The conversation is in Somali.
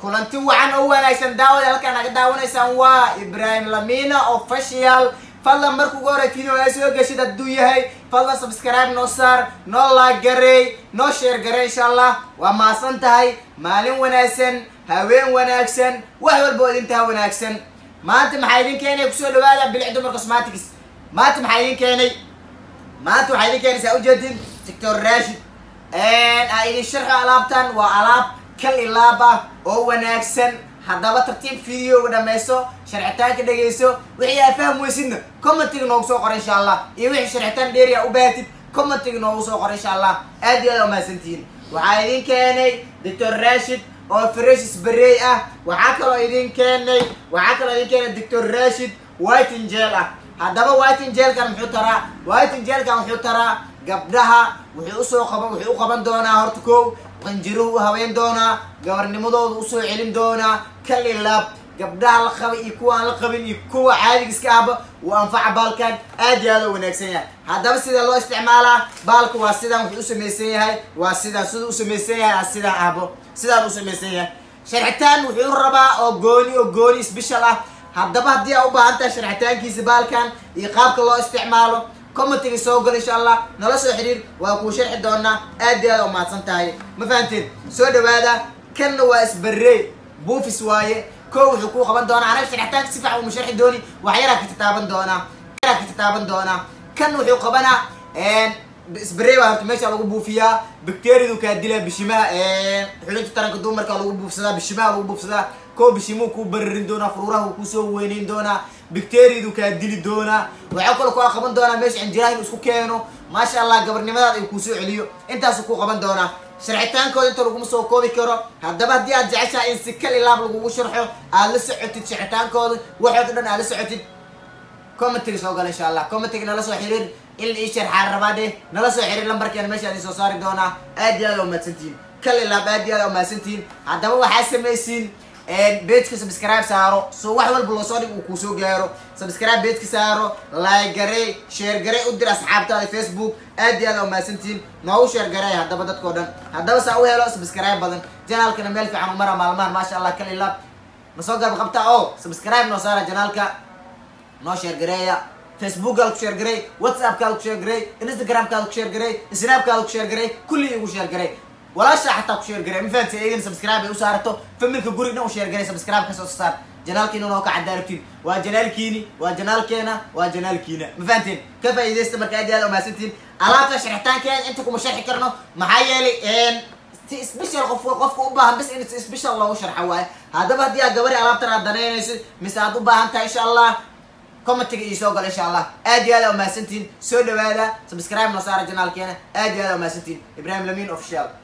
kulanti wacan oo wanaagsan daawada halkaan naga daawanaysaan waa Ibrahim Lamina official fadlan markuu ugu hore video ay soo gashid hadduu yahay fadlan subscribe noo saar noo like garey noo share garey insha Allah waa maasan tahay maalin wanaagsan haween wanaagsan wax walba idinta wanaagsan maanta maxay idin keenay ku soo dhawaada bilicdu marka cosmetics maanta maxay idin keenay maanta waxay idin keenaysaa ujeedin Dr. Rashid idin sharxo alaabtan waa alaab kal ilaaba oo wanaagsan haddaba tartiib video dhameyso sharxitaanka dhageyso wixii aad fahmaysidna commentiga noogu soo qor insha Allah iyo wixii sharxitaan dheeri ah u baahatid commentiga noogu soo qor insha Allah aad iyo aad u mahadsantihiin waxaa idin keenay Dr. Rashid oo fresh spray ah waxaa kaloo idin keenay Dr. Rashid whitening gel ah haddaba whitening gel kan muxuu taraa gabdhaha wuxuu u qaban doonaa horta koow qanjiruhu haween doonaa gabarnimadooda u soo celin doonaa kal ilaab gabdhaha la qaba iyo kuwa aan la qabin iyo kuwa caadiga iska ahba uu anfaca baalkan aad iyo aad u wanaagsan yahay haddaba sida loo isticmaalaa baalku waa sidaan wuxuu u samaysan yahay waa sidaan siduu u samaysan yahay sidaan ahbo sidaan u samaysan yahay sharxitaan wuxuu rabaa oo gooni special ah haddaba haddii aad u baahan tahay sharxitaankiisa baalkan iyo qaabka loo isticmaalo commentiga soo gal insha Allah nala soo xiriir waa ku sharxi doonaa aad iyo aad u mahadsan tahay ma fahanteen soo dhawaada kanna waa isbarrey buufis waaye koow wuxuu ku qaban doonaa anaga sharxitaanka si fiican u sharxi dooni wax yar ka taaban doonaa kan wuxuu qabanaa isbarrey waa horta meesha lagu buufiyaa bakteeriyadu ka dilaa bishimaha xubinta taranka dumarka lagu buufsadaa bishimaha lagu buufsadaa koo bishimu ku bararin doonaa furuuraha ku soo weyneyn doonaa bakteeriyadu ka dili doonaa waxa kale oo qaban doonaa meesha injiraahin isku keeno ma sha Allah gabarnimadaada ay ku soo celiyo intaas ku qaban doonaa sharxitaankooda inta lagu soo koobi karo haddaba haddii aad jeceshahay in si kal ilaab lagu sharxo aad la socotid sharxitaankooda waxaad dhan aad la socotid commentiga soo gal insha Allah commentiga nala soo xiriir in ii sharxaan rabaade nala soo xiriir lambarkeena meesha aad soo saari doonaa aad iyo aad u mahadsantiin kal ilaab aad iyo aad u mahadsantiin haddaba waxaa sameeysiin page subscribe saaro soo wax walba loo soo dhig uu ku soo gaaro subscribe page saaro like garey share garey u dir asxaabtaada Facebook aad iyo aad u mahadsantiin noo share garey haddaba dadkoo dhan haddaba saa u helo subscribe badan channelkana meel fiican u mara maalmahan ma sha Allah kal ilaab ma soo gaab qabta oo subscribe noo saara channelka noo share gareeya Facebook ka share garey WhatsApp ka share garey Instagram ka share garey Snap ka share garey kulli igu share garey ولا شيء حتى كشير قري مفهمت إيه سبسكرايب وصارته فمنك قرينا وشير قري سبسكرايب كسر صار جنالكينا ونوقع عدارتين وجنالكينا مفهمتين كيف إذا استمر كأدي هذا وما سنتين علاقة شرحتان كان أنتكم مشارح كرنا محيالي إن سبيشال قف أباهم بس إن سبيشال الله وشرح واي هذا بدي أجبري علاقة ترى دنيا مساعد أباهم إن شاء الله كومنت يسوق إن شاء الله أدي هذا وما سنتين سود هذا سبسكرايب نصار جنالكينا أدي هذا وما سنتين إبراهيم لمين أوفيشال